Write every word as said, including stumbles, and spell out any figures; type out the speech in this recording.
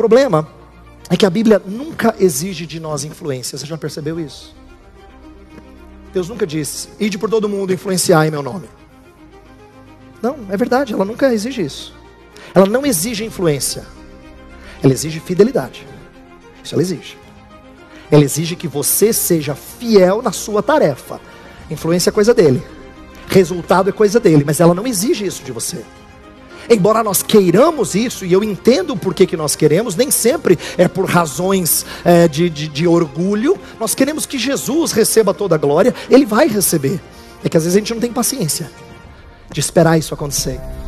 problema é que a Bíblia nunca exige de nós influência. Você já percebeu isso? Deus nunca disse: ide por todo mundo influenciar em meu nome. Não, é verdade, ela nunca exige isso. Ela não exige influência. Ela exige fidelidade. Isso ela exige. Ela exige que você seja fiel na sua tarefa. Influência é coisa dele. Resultado é coisa dele. Mas ela não exige isso de você. Embora nós queiramos isso, e eu entendo por que que nós queremos, nem sempre é por razões é, de, de, de orgulho. Nós queremos que Jesus receba toda a glória. Ele vai receber. É que às vezes a gente não tem paciência de esperar isso acontecer.